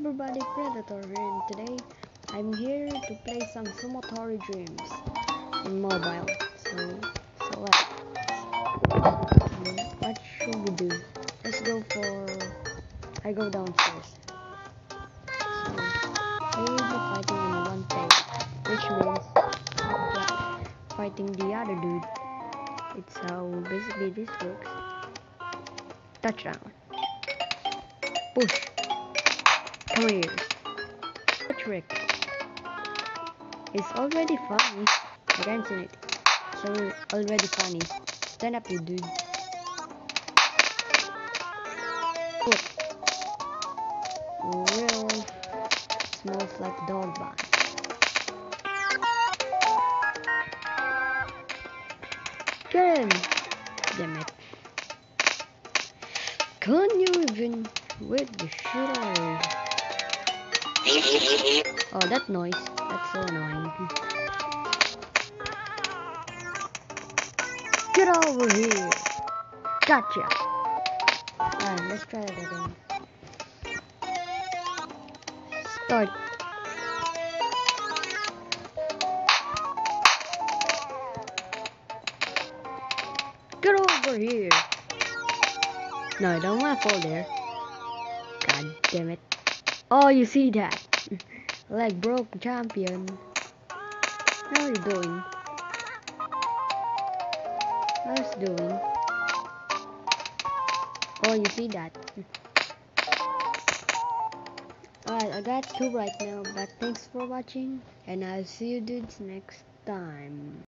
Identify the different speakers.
Speaker 1: everybody, Predator here, and today I'm here to play some Sumotori Dreams in mobile. So what should we do? Let's go for... I go downstairs. So we will be fighting in one phase, which means fighting the other dude. It's how basically this works. Touchdown. Push. Come here. Trick. It's already funny. I can't see it. So already funny. Stand up, you dude. Put. Real smells like dog bun. Get him! Damn it. Can you even with the shooter? Oh, that noise. That's so annoying. Get over here! Gotcha! Alright, let's try it again. Start. Get over here! No, I don't want to fall there. God damn it. Oh, you see that? Like broke champion. How are you doing? How's doing? Oh, you see that? Alright, I got 2 right now, but thanks for watching, and I'll see you dudes next time.